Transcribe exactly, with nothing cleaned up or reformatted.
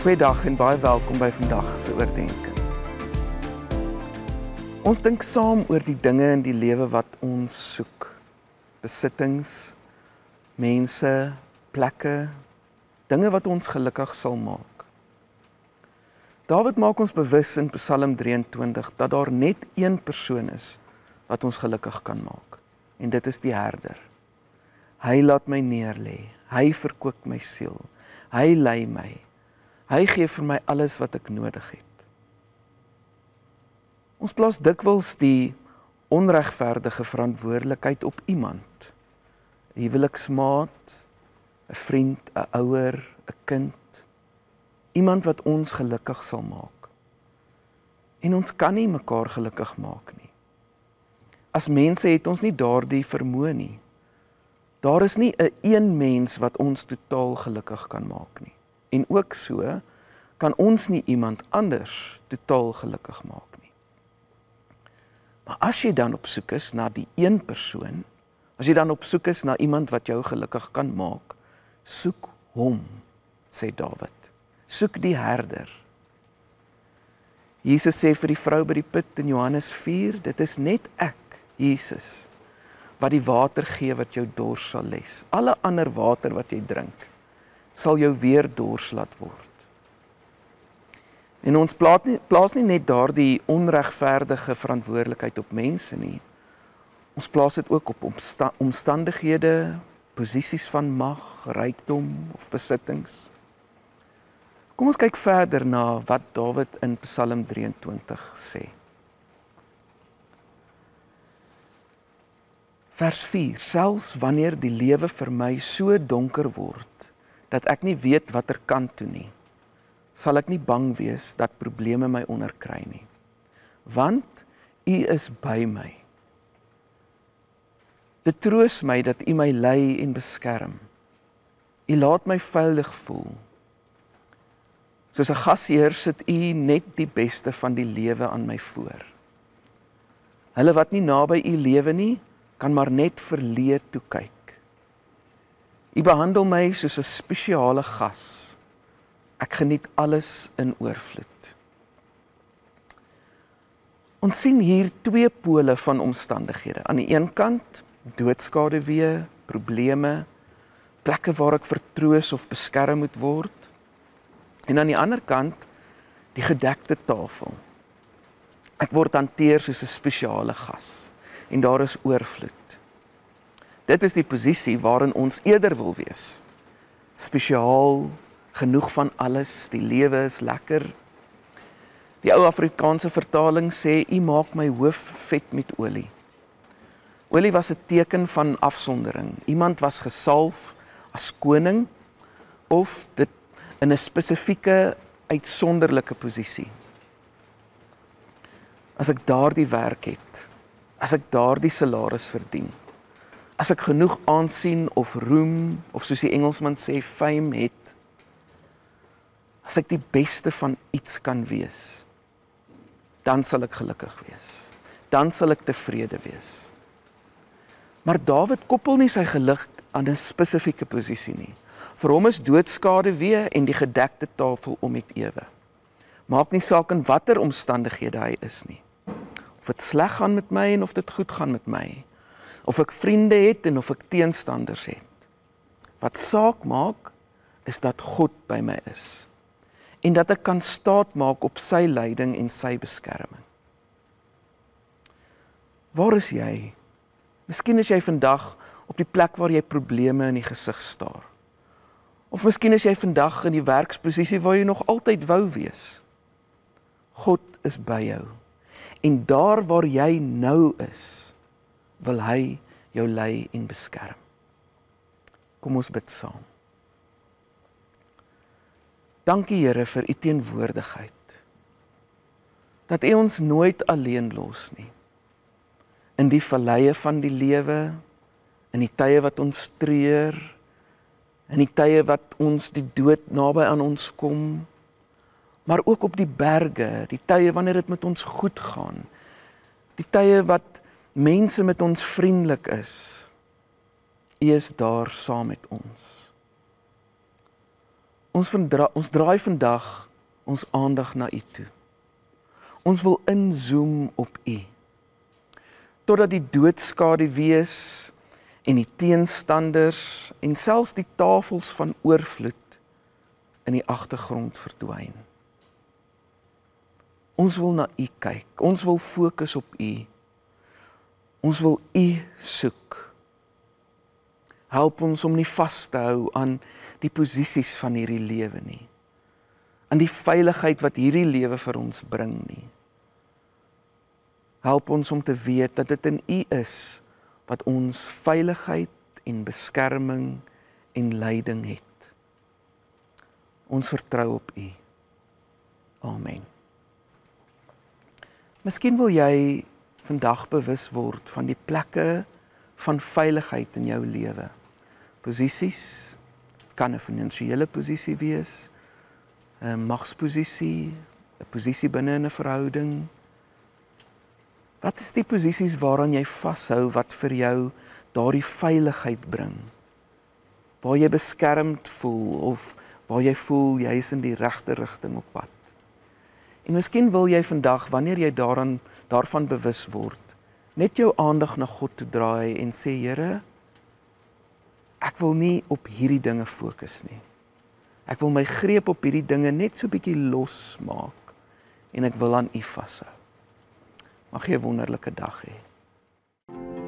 Goeiedag en baie welkom by vandag se oordeenking. Ons dink saam oor die dinge in die lewe wat ons soek. Besittings, mense, plekke, dinge wat ons gelukkig sal maak. Dawid maak ons bewus in Psalm drieëntwintig dat daar net een persoon is wat ons gelukkig kan maak. En dit is die herder. Hy laat my neerlê, hy verkoop my siel, hy lei my, hy gee vir my alles wat ek nodig het. Ons plaas dikwels die onregverdige verantwoordelikheid op iemand. 'n Huweliksmaat, 'n vriend, 'n ouer, 'n kind. Iemand wat ons gelukkig sal maak. En ons kan nie mekaar gelukkig maak nie. As mense het ons nie daardie vermoë nie. Daar is nie 'n een mens wat ons totaal gelukkig kan maak nie. En ook so kan ons nie iemand anders totaal gelukkig maak nie. Maar as jy dan op soek is na die een persoon, as jy dan op soek is na iemand wat jou gelukkig kan maak, soek hom, sê Dawid. Soek die herder. Jesus sê vir die vrou by die put in Johannes vier, dit is net ek, Jesus, wat die water gee wat jou dors sal les. Alle ander water wat jy drink, sal jou weer dors laat word. En ons plaas nie, plaas nie net daardie onregverdige verantwoordelikheid op mense nie. Ons plaas dit ook op omsta omstandighede, posisies van mag, rykdom of besittings. Kom ons kyk verder na wat Dawid in Psalm drieëntwintig sê. Vers vier, selfs wanneer die lewe vir my so donker word, dat ek nie weet watter kant toe nie, sal ek nie bang wees dat probleme my onderkry nie. Want U is by my. Dit troos my dat U my lei en beskerm. U laat my veilig voel. Soos 'n gasheer sit U net die beste van die lewe aan my voor. Hulle wat nie naby U lewe nie, kan maar net verleë toe kyk. U behandel my soos 'n spesiale gas. Ek geniet alles in oorvloed. Ons sien hier twee pole van omstandighede. Aan die een kant doodskaduwee, probleme, plekke waar ek vertroos of beskerm moet word. En aan die ander kant die gedekte tafel. Ek word hanteer soos 'n spesiale gas. En daar is oorvloed. Dit is die posisie waarin ons eerder wil wees. Spesiaal, genoeg van alles, die lewe is lekker. Die ou Afrikaanse vertaling sê, U maak my hoof vet met olie. Olie was 'n teken van afsondering. Iemand was gesalf as koning of dit in 'n spesifieke uitsonderlike posisie. As ek daardie werk het, as ek daardie salaris verdien, as ek genoeg aansien of roem, of soos die Engelsman sê, fame het, as ek die beste van iets kan wees, dan sal ek gelukkig wees. Dan sal ek tevrede wees. Maar Dawid koppel nie sy geluk aan 'n spesifieke posisie nie. Vir hom is doodskaduwee en die gedekte tafel om met ewe. Maak nie saak in watter omstandighede hy is nie. Of dit sleg gaan met my en of dit goed gaan met my. Of ek vriende het en of ek teenstanders het. Wat saak maak, is dat God by my is. En dat ek kan staat maak op sy leiding en sy beskerming. Waar is jy? Miskien is jy vandag op die plek waar jy probleme in die gesig staar. Of miskien is jy vandag in die werksposisie waar jy nog altyd wou wees. God is by jou. En daar waar jy nou is, wil hy jou lei en beskerm. Kom ons bid saam. Dankie Here vir U teenwoordigheid. Dat U ons nooit alleen los nie. In die valleie van die lewe, in die tye wat ons treur, in die tye wat ons die dood naby aan ons kom, maar ook op die berge, die tye wanneer dit met ons goed gaan, die tye wat mense met ons vriendelik is. U is daar saam met ons. Ons, vandra, ons draai vandag ons aandag na U toe. Ons wil inzoom op U. Totdat die doodskaduwees en die teenstanders en selfs die tafels van oorvloed in die agtergrond verdwyn. Ons wil na U kyk, ons wil fokus op U. Ons wil U soek. Help ons om nie vas te hou aan die posisies van hierdie lewe nie, aan die veiligheid wat hierdie lewe vir ons bring nie. Help ons om te weet dat dit in U is wat ons veiligheid en beskerming en leiding het. Ons vertrou op U. Amen. Miskien wil jy vandag bewus word van die plekke van veiligheid in jou lewe. Posisies, dit kan 'n finansiële posisie wees, 'n magsposisie, 'n posisie binne in 'n verhouding. Wat is die posisies waaraan jy vashou wat vir jou daardie veiligheid bring? Waar jy beskermd voel of waar jy voel jy is in die regte rigting op pad. En miskien wil jy vandag, wanneer jy daaraan daarvan bewus word, net jou aandag na God te draai en sê, Here, ek wil nie op hierdie dinge fokus nie. Ek wil my greep op hierdie dinge net so bietjie losmaak en ek wil aan U vashou. Mag jy 'n wonderlike dag hê.